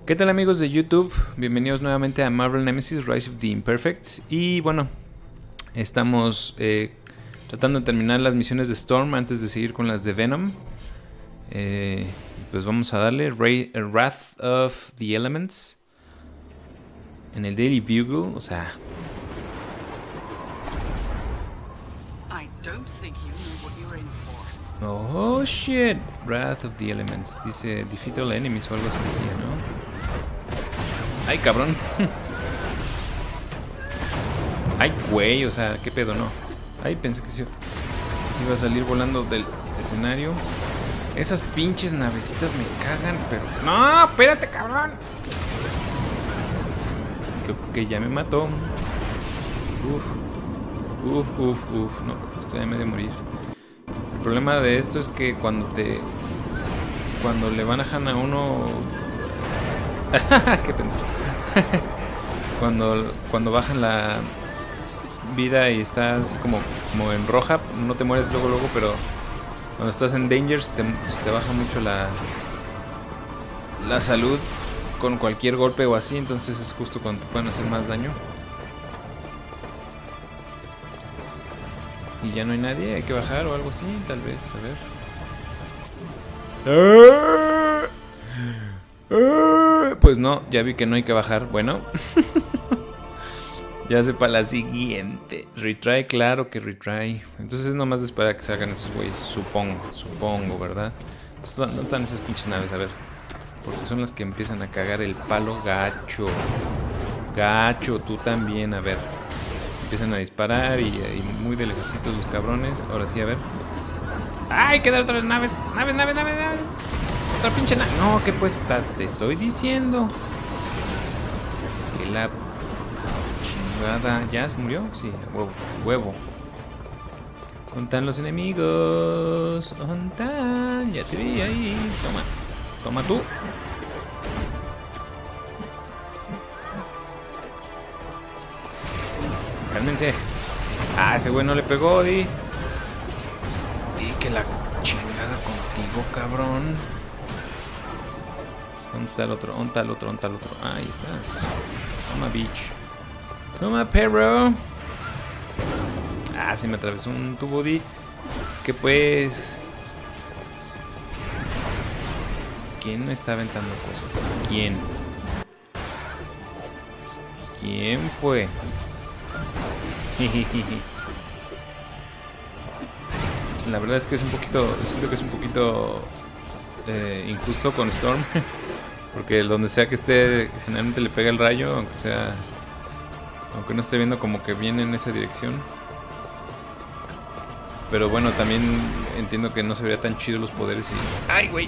¿Qué tal amigos de YouTube? Bienvenidos nuevamente a Marvel Nemesis Rise of the Imperfects. Y bueno, estamos tratando de terminar las misiones de Storm antes de seguir con las de Venom. Pues vamos a darle Wrath of the Elements en el Daily Bugle, o sea... Oh shit, Wrath of the Elements. Dice Defeat all enemies o algo así decía, ¿no? Ay, cabrón. Ay, güey, o sea, qué pedo, no. Ay, pensé que sí iba a salir volando del escenario. Esas pinches navecitas me cagan, pero... ¡No! ¡Espérate, cabrón! Que ya me mató. Uf. No, estoy a medio morir. El problema de esto es que cuando le bajan a uno... ¡Qué pendejo! Cuando bajan la vida y está así como en roja, no te mueres luego, pero cuando estás en danger se te baja mucho la salud con cualquier golpe o así, entonces es justo cuando te pueden hacer más daño. Y ya no hay nadie, hay que bajar o algo así, tal vez, a ver. Pues no, ya vi que no hay que bajar. Bueno, ya sé para la siguiente. Retry, claro que retry. Entonces es nomás de esperar a que salgan esos güeyes. Supongo, ¿verdad? ¿Dónde están esas pinches naves? A ver. Porque son las que empiezan a cagar el palo gacho. Gacho, tú también, a ver. Empiezan a disparar y muy de lejecitos los cabrones. Ahora sí, a ver. ¡Ay! Quedan otras naves. ¡Naves! Otra pinche nave. No, que pues te estoy diciendo. Que la chingada. ¿Ya se murió? Sí, huevo. ¿Dónde están los enemigos? ¿Dónde están? Ya te vi ahí. Toma tú. Cálmense. Ah, ese güey no le pegó, Di. Y que la chingada contigo, cabrón. ¿Dónde está el otro? Ahí estás. Toma, bitch. Toma, perro. Ah, se me atravesó un tubo, Di. Es que pues... ¿Quién me está aventando cosas? ¿Quién fue? La verdad es que siento que es un poquito injusto con Storm. Porque donde sea que esté, generalmente le pega el rayo, aunque no esté viendo como que viene en esa dirección. Pero bueno, también entiendo que no se vería tan chido los poderes y... ¡Ay, güey!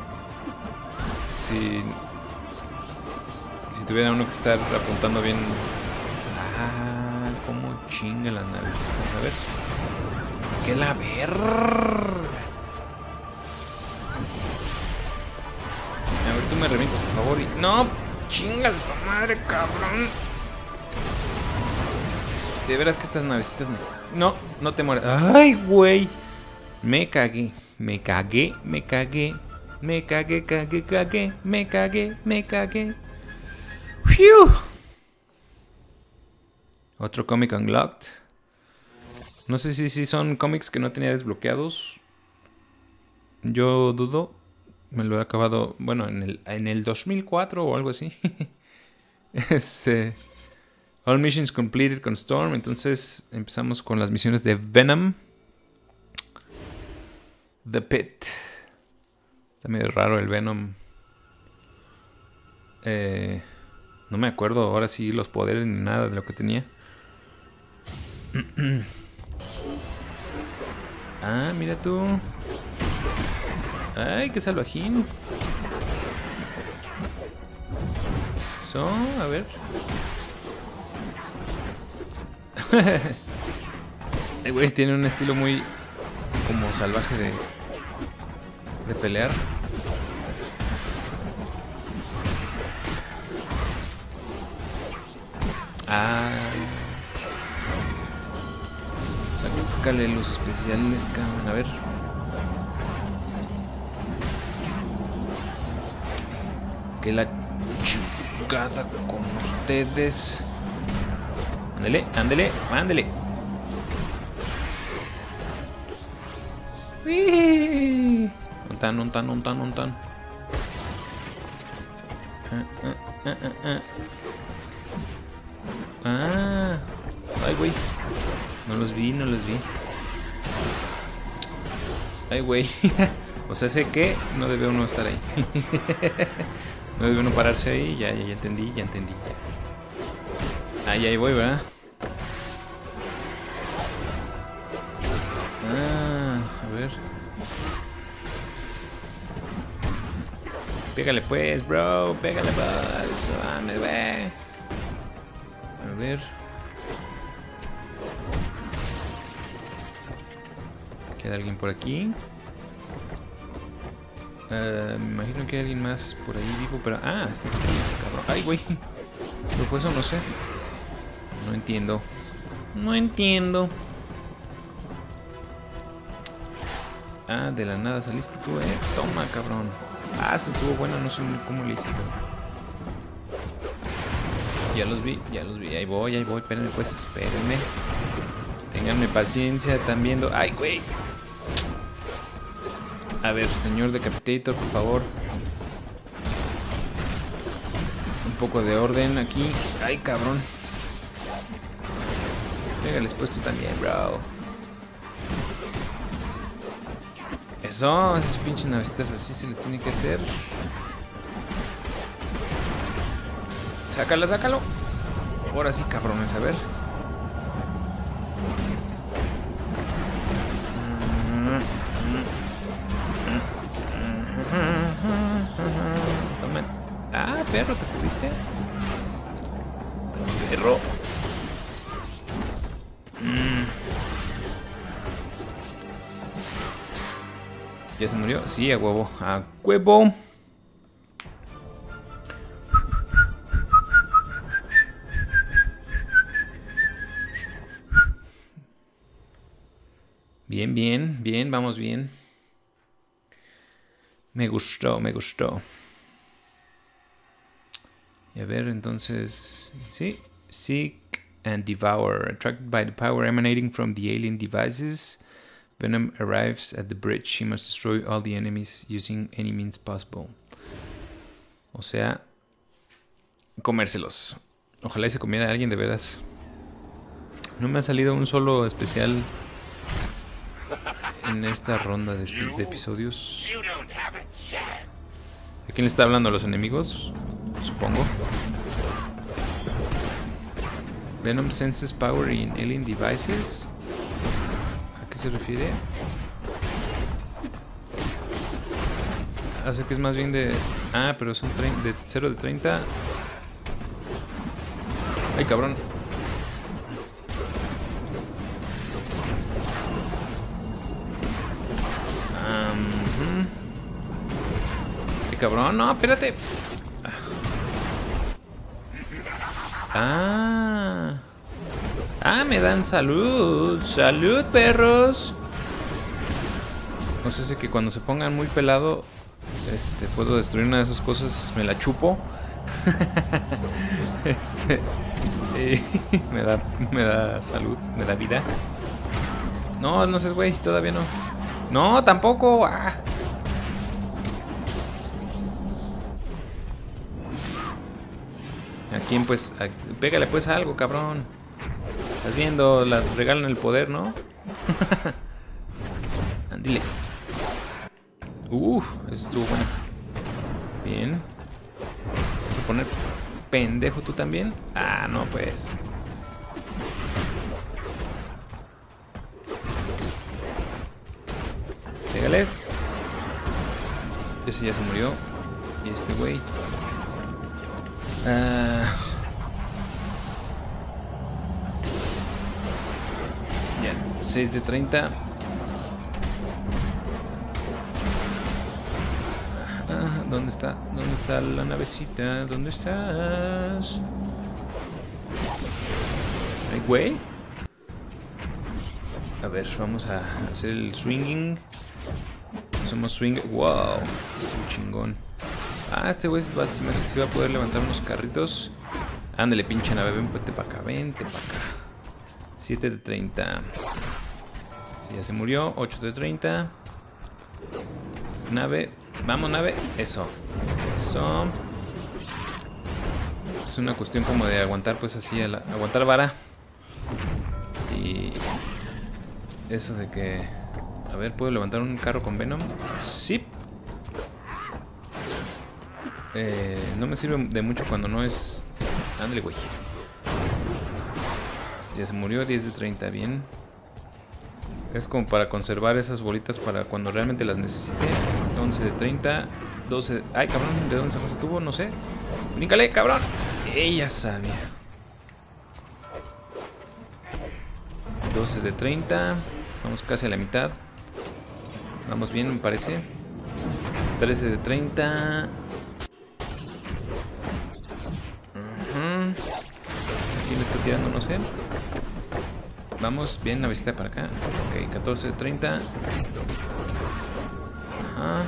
Si tuviera uno que estar apuntando bien... ¡Ah! ¡Cómo chinga las naves! A ver... ¡Que la verga! A ver, tú me revientes, por favor. ¡No! ¡Chingas de tu madre, cabrón! De veras que estas navecitas me... No te mueras. ¡Ay, güey! Me cagué. ¡Phew! Otro cómic unlocked. No sé si son cómics que no tenía desbloqueados. Yo dudo. Me lo he acabado, bueno, en el 2004 o algo así. All missions completed con Storm. Entonces empezamos con las misiones de Venom. The Pit. Está medio raro el Venom. No me acuerdo ahora sí los poderes ni nada de lo que tenía. Ah, mira tú. Ay, qué salvajín. A ver. El güey tiene un estilo muy como salvaje de pelear. Ah. Sácale los especiales, cabrón. A ver. Que la chingada con ustedes. Ándele, ándele, ándele. Un tan. Ay, güey. No los vi. Ay, güey. O sea, sé que no debe uno estar ahí. No debe uno pararse ahí. Ya entendí. Ahí voy, ¿verdad? A ver. Pégale pues, bro. Pégale, bro. Mames, güey. A ver. ¿Queda alguien por aquí? Me imagino que hay alguien más por ahí vivo, pero... este está bien, cabrón. Ay, güey. ¿Pero fue eso? No sé. No entiendo. De la nada saliste tú, Toma, cabrón. Se estuvo bueno, no sé cómo le hice, pero... Ya los vi. Ahí voy. Espérenme, pues, espérenme. Ténganme paciencia, están viendo... ¡Ay, güey! A ver, señor Decapitator, por favor. Un poco de orden aquí. ¡Ay, cabrón! Pégales pues tú también, bro. Eso, esas pinches navecitas así se les tiene que hacer. Sácalo. Ahora sí, cabrones, a ver. Tomen. Perro, ¿te pudiste? Perro. ¿Ya se murió? Sí, a huevo. A huevo. Bien, vamos bien. Me gustó. Y a ver, entonces... Sí. Seek and devour. Attracted by the power emanating from the alien devices, Venom arrives at the bridge. He must destroy all the enemies using any means possible. O sea, comérselos. Ojalá y se comiera a alguien de veras. No me ha salido un solo especial en esta ronda de episodios. ¿A quién le está hablando? ¿A los enemigos? Supongo. Venom senses power in alien devices. ¿A qué se refiere? O sea que es más bien de... pero son de 0 de 30. Ay, cabrón. Ay, cabrón, no, espérate. Me dan salud. Salud, perros. O sea, sé que cuando se pongan muy pelado, puedo destruir una de esas cosas. Me la chupo. Me da salud, me da vida. No sé, güey, todavía no. No, tampoco. ¿A quién pues? Pégale pues a algo, cabrón. Estás viendo, la regalan el poder, ¿no? Dile. Eso estuvo bueno. Bien. ¿Vas a poner pendejo tú también? No, pues. Pégales. Ese ya se murió. Y este güey. Ya, 6 de 30. ¿Dónde está? ¿Dónde está la navecita? ¿Dónde estás? Ay, güey. A ver, vamos a hacer el swinging. Somos swing. Wow, estuvo chingón. Ah, este güey se me hace que se va a poder levantar unos carritos. Ándale, pinche nave, vente para acá, vente para acá. 7 de 30. Sí, ya se murió. 8 de 30. Nave, vamos nave. Eso. Eso. Es una cuestión como de aguantar pues así, aguantar vara. Y eso de que... A ver, ¿puedo levantar un carro con Venom? Sí. No me sirve de mucho cuando no es... Ándale, güey. Ya se murió, 10 de 30, bien. Es como para conservar esas bolitas para cuando realmente las necesite. 11 de 30, 12 de... Ay, cabrón, ¿de dónde sacó ese tubo? No sé. ¡Bríncale, cabrón! Ella sabía. 12 de 30. Vamos casi a la mitad. Vamos bien, me parece. 13 de 30. ¿Quién le está tirando? No sé. Vamos, bien, la visita para acá. Ok, 14 de 30. Ajá.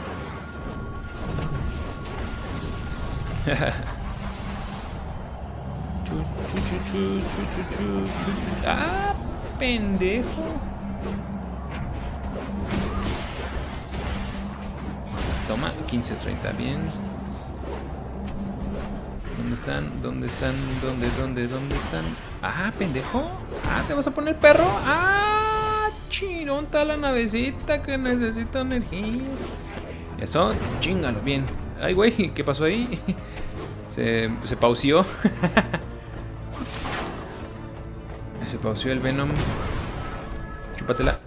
Ah, pendejo. Toma, 15 de 30, bien. ¿Dónde están? ¿Dónde están? ¿Dónde están? Ah, pendejo. Ah, ¿te vas a poner perro? Ah, chirón, está la navecita que necesita energía. Eso, chingalo, bien. Ay, güey, ¿qué pasó ahí? Se pauseó. Se pauseó el Venom. Chúpatela.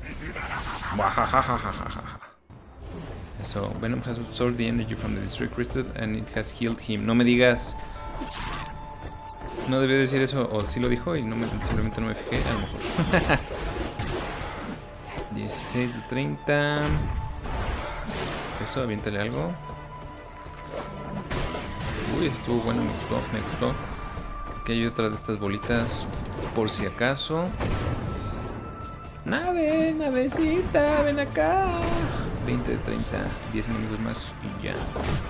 Eso, Venom has absorbed the energy from the Destroy Crystal and it has healed him. No me digas. No debió decir eso, o sí lo dijo y simplemente no me fijé, a lo mejor. 16 de 30. Eso, aviéntale algo. Uy, estuvo bueno, me gustó. Aquí hay otra de estas bolitas por si acaso. Nave, navecita, ven acá. 20 de 30, 10 enemigos más y ya.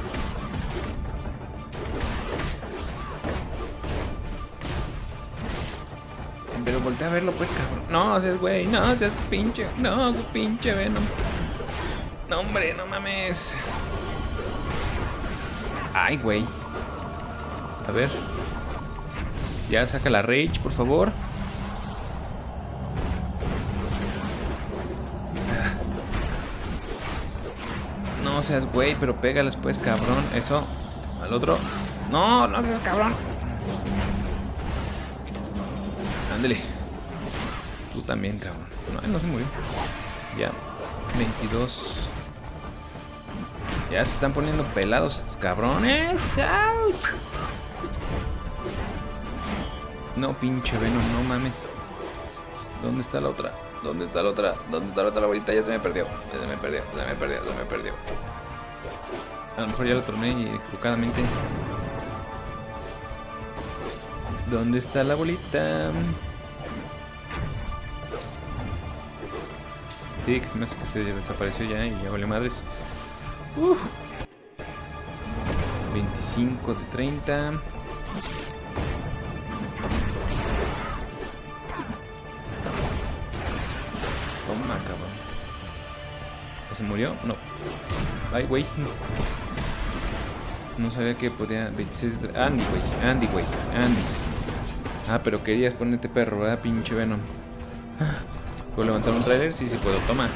Pero voltea a verlo pues, cabrón. No seas güey, no seas pinche. No, pinche Venom. No, hombre, no mames. Ay, güey. A ver. Ya saca la Rage, por favor. No seas güey, pero pégales pues, cabrón. Eso. Al otro. No, no seas cabrón. Ándale. Tú también, cabrón. No, no se murió. Ya. 22. Ya se están poniendo pelados estos cabrones. ¡Auch! No, pinche Venom, no mames. ¿Dónde está la otra? ¿Dónde está la otra? ¿Dónde está la otra bolita? Ya se me perdió. Ya se me perdió. Se me perdió. Se me perdió. A lo mejor ya lo torné equivocadamente. ¿Dónde está la bolita? Sí, que se me hace que se desapareció ya y ya vale madres. 25 de 30. Toma, cabrón. ¿Se murió? No. Ay, güey. No sabía que podía... 26 de... Andy, güey. Andy, güey. Andy. Ah, pero querías ponerte perro, ¿verdad? Pinche Venom. ¿Puedo levantar un trailer? Sí, sí puedo. Toma.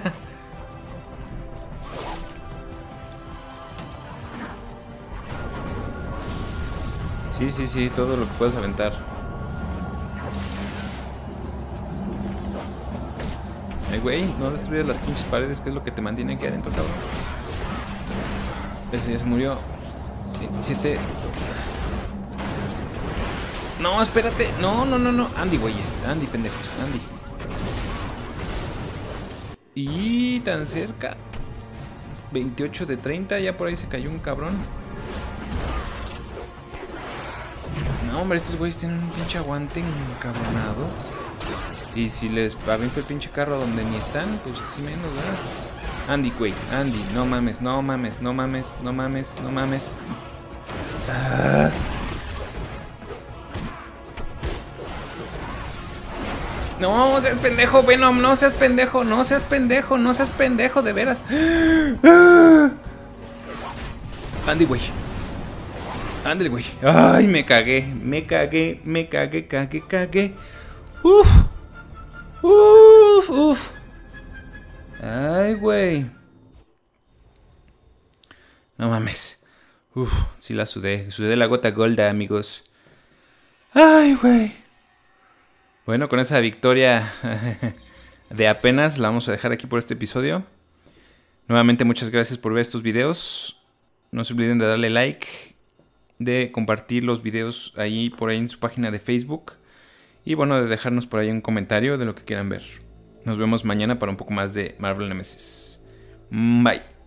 Sí, sí, sí. Todo lo que puedes aventar. Ay, güey. No destruyas las pinches paredes, que es lo que te mantiene aquí adentro, cabrón. Ese ya se murió. 27. No, espérate. No, no, no, no. Andy, güeyes. Andy, pendejos. Andy. Y tan cerca. 28 de 30. Ya por ahí se cayó un cabrón. No, hombre, estos güeyes tienen un pinche aguante encabronado. Y si les aviento el pinche carro donde ni están, pues así menos, ¿verdad? Andy, güey. Andy, no mames, no mames, no mames, no mames, no mames. Ah. No seas pendejo, Venom, no seas pendejo, no seas pendejo, no seas pendejo, de veras. Andy, güey. Ándale, güey. Ay, me cagué, me cagué, me cagué, cagué, cagué. Uf. Uf, uf. Ay, güey. No mames. Uf, sí la sudé. Sudé la gota golda, amigos. Ay, güey. Bueno, con esa victoria de apenas la vamos a dejar aquí por este episodio. Nuevamente muchas gracias por ver estos videos. No se olviden de darle like, de compartir los videos ahí por ahí en su página de Facebook. Y bueno, de dejarnos por ahí un comentario de lo que quieran ver. Nos vemos mañana para un poco más de Marvel Nemesis. Bye.